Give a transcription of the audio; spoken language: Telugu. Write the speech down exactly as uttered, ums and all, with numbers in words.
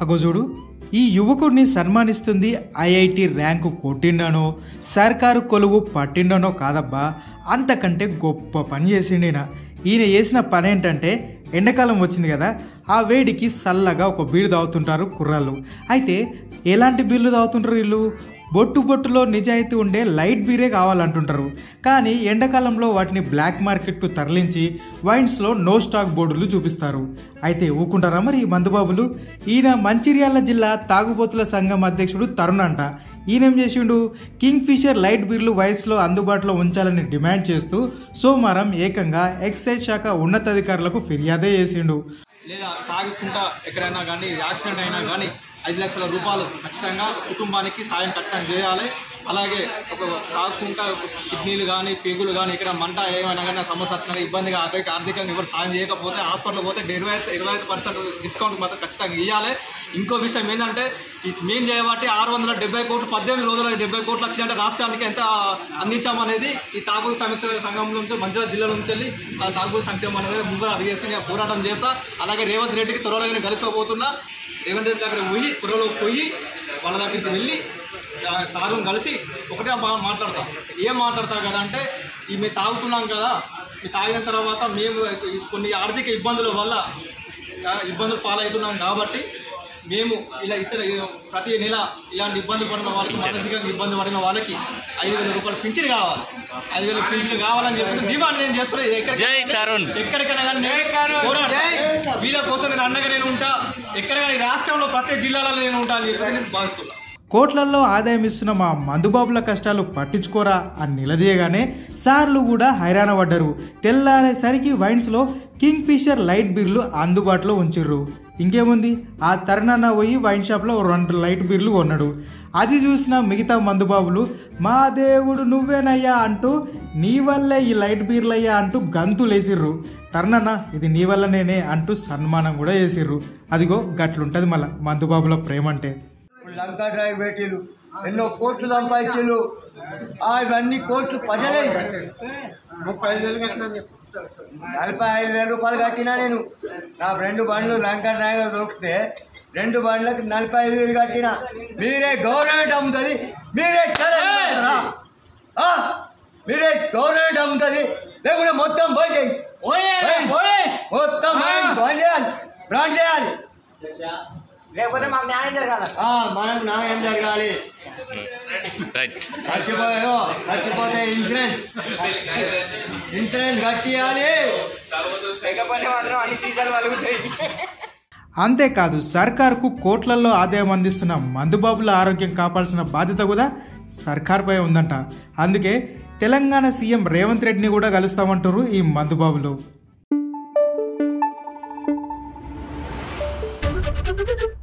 అగో చూడు, ఈ యువకుడిని సన్మానిస్తుంది ఐఐటి ర్యాంకు కొట్టిండనో సర్కారు కొలువు పట్టిండనో కాదబ్బా, అంతకంటే గొప్ప పని చేసిండిన. ఈయన చేసిన పని ఏంటంటే, ఎండాకాలం వచ్చింది కదా, ఆ వేడికి చల్లగా ఒక బీరు తాగుతుంటారు కుర్రాళ్ళు. అయితే ఎలాంటి బీర్లు తాగుతుంటారు వీళ్ళు? బొట్టు బొట్టులో నిజాయితీ ఉండే లైట్ బీరే కావాలంటుంటారు. కానీ ఎండాకాలంలో వాటిని బ్లాక్ మార్కెట్కు తరలించి వైన్స్లో నో స్టాక్ బోర్డులు చూపిస్తారు. అయితే ఊకుంటారా మరి ఈ మందుబాబులు? ఈయన మంచిర్యాల జిల్లా తాగుబోతుల సంఘం అధ్యక్షుడు తరుణ్ అంట. ఈయనేం చేసిండు, కింగ్ ఫిషర్ లైట్ బీర్లు వయసులో అందుబాటులో ఉంచాలని డిమాండ్ చేస్తూ సోమవారం ఏకంగా ఎక్సైజ్ శాఖ ఉన్నతాధికారులకు ఫిర్యాదే చేసిండు. లేదా తాగకుండా ఎక్కడైనా కానీ యాక్సిడెంట్ అయినా కానీ ఐదు లక్షల రూపాయలు ఖచ్చితంగా కుటుంబానికి సాయం ఖచ్చితంగా చేయాలి. అలాగే ఒక తాగకుండా కిడ్నీలు కానీ పేగులు కానీ ఇక్కడ మంట ఏమైనా కానీ సమస్య వచ్చినా ఇబ్బందిగా ఆర్థిక ఆర్థికంగా ఎవరు సాయం చేయకపోతే హాస్పిటల్ పోతే ఇరవై ఇరవై ఐదు పర్సెంట్ డిస్కౌంట్ మాత్రం ఖచ్చితంగా ఇవ్వాలి. ఇంకో విషయం ఏంటంటే, ఇది మేము చేయబట్టి ఆరు వందల డెబ్బై కోట్లు పద్దెనిమిది రోజుల డెబ్బై కోట్లు వచ్చిందంటే రాష్ట్రానికి ఎంత అందించామనేది ఈ తాగు సంక్షేమ సంఘం నుంచి మంచిర్యాల జిల్లా నుంచి వెళ్ళి తాగు సంక్షేమం అనేది ముందు అది చేసి పోరాటం చేస్తా. అలాగే రేవంత్ రెడ్డికి త్వరలో నేను కలిసిపోతున్నా. రేవంత్ రెడ్డి దగ్గర పోయి త్వరలో పోయి వాళ్ళ దగ్గరికి వెళ్ళి సారు కలిసి ఒకటే మాట్లాడతా. ఏం మాట్లాడతా కదా అంటే, ఈ మేము తాగుతున్నాం కదా, ఈ తాగిన తర్వాత మేము కొన్ని ఆర్థిక ఇబ్బందుల వల్ల ఇబ్బందులు పాలవుతున్నాం కాబట్టి మేము ఇలా ఇతర ప్రతి నెల ఇలాంటి ఇబ్బందులు పడిన వాళ్ళకి, మానసికంగా ఇబ్బంది పడిన వాళ్ళకి ఐదు వేల రూపాయలు పింఛన్ కావాలి. ఐదు వేల పింఛన్ కావాలని చెప్పి డిమాండ్ నేను చేస్తున్నా. ఎక్కడికైనా కానీ నేను పోరాడతా. వీళ్ళ కోసం నేను అండగా నేను ఉంటా. ఎక్కడికైనా రాష్ట్రంలో ప్రతి జిల్లాలో నేను ఉంటా అని చెప్పి నేను భావిస్తున్నా. కోట్లల్లో ఆదాయం ఇస్తున్న మా మందుబాబుల కష్టాలు పట్టించుకోరా అని నిలదీయగానే సార్లు కూడా హైరాణ పడ్డారు. తెల్లారేసరికి వైన్స్లో కింగ్ ఫిషర్ లైట్ బీర్లు అందుబాటులో ఉంచిర్రు. ఇంకేముంది, ఆ తరుణాన్న పోయి వైన్ షాప్లో రెండు లైట్ బీర్లు కొన్నాడు. అది చూసిన మిగతా మందుబాబులు మా దేవుడు నువ్వేనయ్యా అంటూ, నీ వల్లే ఈ లైట్ బీర్లయ్యా అంటూ గంతులేసిర్రు. తరుణన్న ఇది నీ వల్లనేనే అంటూ సన్మానం కూడా చేసిర్రు. అదిగో గట్లుంటది మళ్ళా మందుబాబుల ప్రేమ అంటే. లంకా డ్రైవ్ పెట్టిరు, ఎన్నో కోట్లు సంపాదించారు. ఇవన్నీ కోట్లు ప్రజలే. ముప్పై ఐదు వేలు కట్టినా, నలభై ఐదు వేల రూపాయలు కట్టినా నేను. నా రెండు బండ్లు లంకా డ్రైవ్ దొరికితే రెండు బండ్లకు నలభై ఐదు వేలు కట్టినా. మీరే గవర్నమెంట్ అమ్ముతుంది, మీరే మీరే గవర్నమెంట్ అమ్ముతుంది. లేకుంటే మొత్తం బంద్ చేయి, మొత్తం బంద్ చేయాలి, బ్రాండ్ చేయాలి. లేకపోతే మాకు న్యాయం జరగాలి, మనకు న్యాయం జరగాలి. ఖర్చిపోయో ఖర్చిపోతే ఇన్సూరెన్స్ ఇన్సూరెన్స్ కట్టియాలి. లేకపోతే మాత్రం అన్ని సీసాలు వలుగుతాయి. అంతేకాదు, సర్కార్కు కోట్లల్లో ఆదాయం అందిస్తున్న మందుబాబుల ఆరోగ్యం కాపాల్సిన బాధ్యత కూడా సర్కార్పై ఉందంట. అందుకే తెలంగాణ సీఎం రేవంత్ రెడ్డిని కూడా కలుస్తామంటారు ఈ మందుబాబులు.